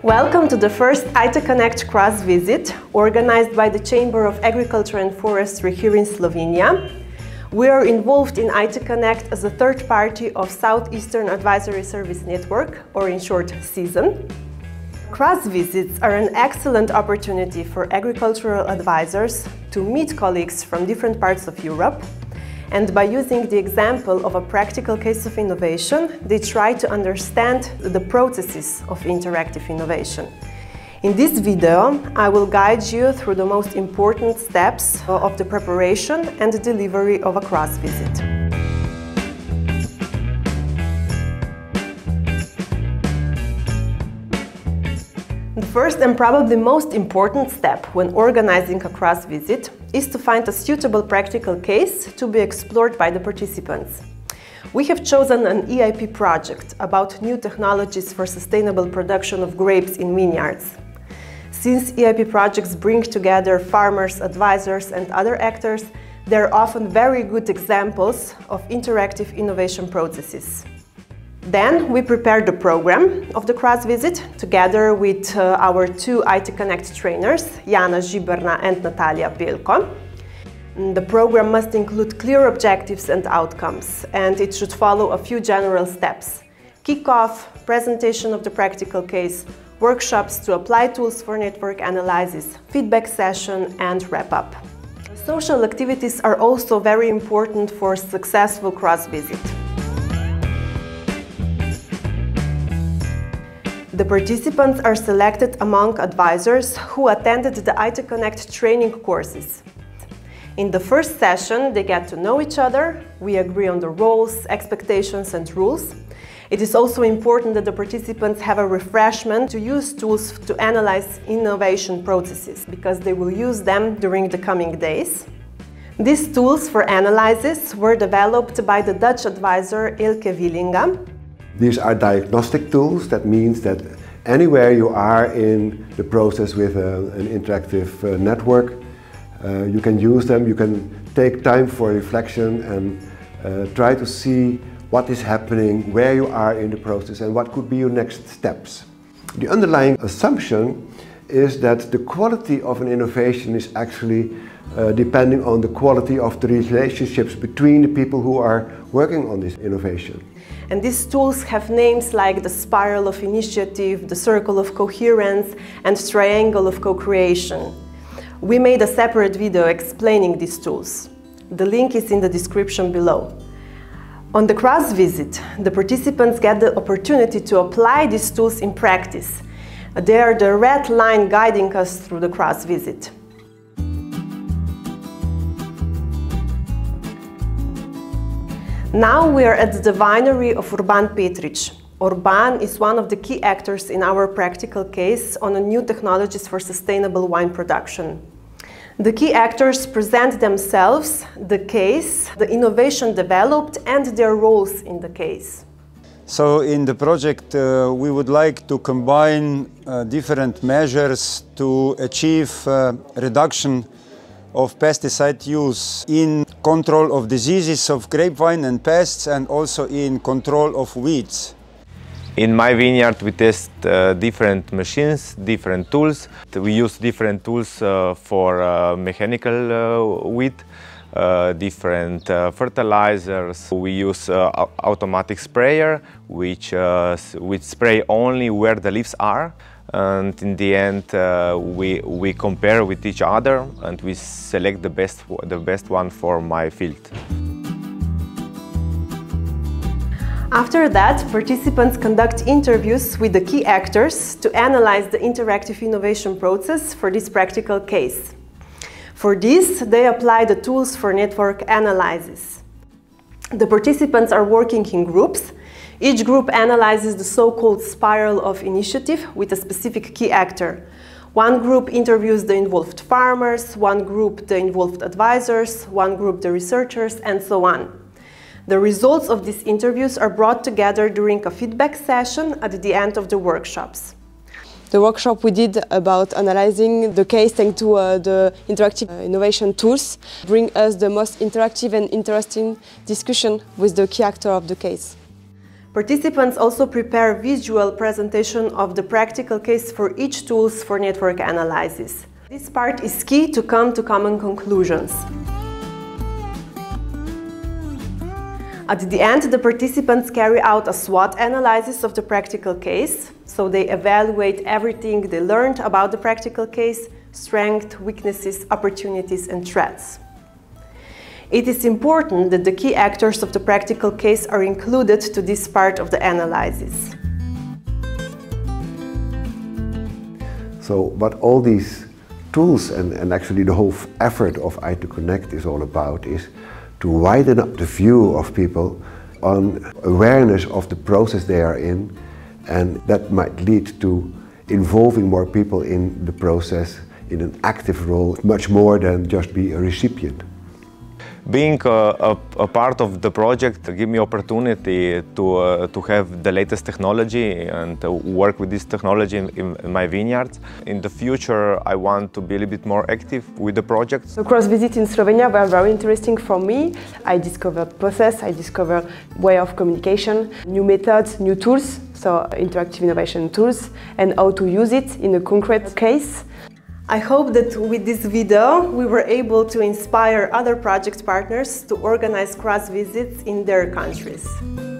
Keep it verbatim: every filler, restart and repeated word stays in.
Welcome to the first I two connect cross visit organized by the Chamber of Agriculture and Forestry here in Slovenia. We are involved in I two connect as a third party of Southeastern Advisory Service Network, or in short SEASN. Cross visits are an excellent opportunity for agricultural advisors to meet colleagues from different parts of Europe, and by using the example of a practical case of innovation, they try to understand the processes of interactive innovation. In this video, I will guide you through the most important steps of the preparation and delivery of a cross visit. The first and probably most important step when organizing a cross visit is to find a suitable practical case to be explored by the participants. We have chosen an E I P project about new technologies for sustainable production of grapes in vineyards. Since E I P projects bring together farmers, advisors and other actors, they are often very good examples of interactive innovation processes. Then we prepared the program of the cross visit together with uh, our two I two connect trainers, Jana, Žiberna and Natalija, Pelko. The program must include clear objectives and outcomes, and it should follow a few general steps. Kick-off, presentation of the practical case, workshops to apply tools for network analysis, feedback session and wrap-up. Social activities are also very important for a successful cross visit. The participants are selected among advisors who attended the I two connect training courses. In the first session, they get to know each other, we agree on the roles, expectations and rules. It is also important that the participants have a refreshment to use tools to analyze innovation processes, because they will use them during the coming days. These tools for analysis were developed by the Dutch advisor Eelke Wielinga. These are diagnostic tools. That means that anywhere you are in the process with a, an interactive uh, network, uh, you can use them. You can take time for reflection and uh, try to see what is happening, where you are in the process and what could be your next steps. The underlying assumption is that the quality of an innovation is actually uh, depending on the quality of the relationships between the people who are working on this innovation. And these tools have names like the spiral of initiative, the circle of coherence and triangle of co-creation. We made a separate video explaining these tools. The link is in the description below. On the cross visit, the participants get the opportunity to apply these tools in practice. They are the red line guiding us through the cross visit. Now we are at the winery of Urban Petric. Urban is one of the key actors in our practical case on a new technologies for sustainable wine production. The key actors present themselves, the case, the innovation developed and their roles in the case. So in the project uh, we would like to combine uh, different measures to achieve uh, reduction of pesticide use in control of diseases of grapevine and pests, and also in control of weeds. In my vineyard we test uh, different machines, different tools. We use different tools uh, for uh, mechanical uh, weed, uh, different uh, fertilizers. We use uh, automatic sprayer, which, uh, which spray only where the leaves are. And in the end, uh, we, we compare with each other and we select the best, the best one for my field. After that, participants conduct interviews with the key actors to analyze the interactive innovation process for this practical case. For this, they apply the tools for network analysis. The participants are working in groups. Each group analyzes the so-called spiral of initiative with a specific key actor. One group interviews the involved farmers, one group the involved advisors, one group the researchers, and so on. The results of these interviews are brought together during a feedback session at the end of the workshops. The workshop we did about analyzing the case thanks to uh, the interactive uh, innovation tools bring us the most interactive and interesting discussion with the key actor of the case. Participants also prepare visual presentation of the practical case for each tools for network analysis. This part is key to come to common conclusions. At the end, the participants carry out a SWOT analysis of the practical case, so they evaluate everything they learned about the practical case, strengths, weaknesses, opportunities and threats. It is important that the key actors of the practical case are included to this part of the analysis. So what all these tools and, and actually the whole effort of I two connect is all about is to widen up the view of people on awareness of the process they are in, and that might lead to involving more people in the process in an active role, much more than just be a recipient. Being a, a, a part of the project gives me opportunity to, uh, to have the latest technology and to work with this technology in, in, in my vineyards. In the future, I want to be a little bit more active with the project. The cross visits in Slovenia were very interesting for me. I discovered process, I discovered way of communication, new methods, new tools, so interactive innovation tools, and how to use it in a concrete case. I hope that with this video we were able to inspire other project partners to organize cross visits in their countries.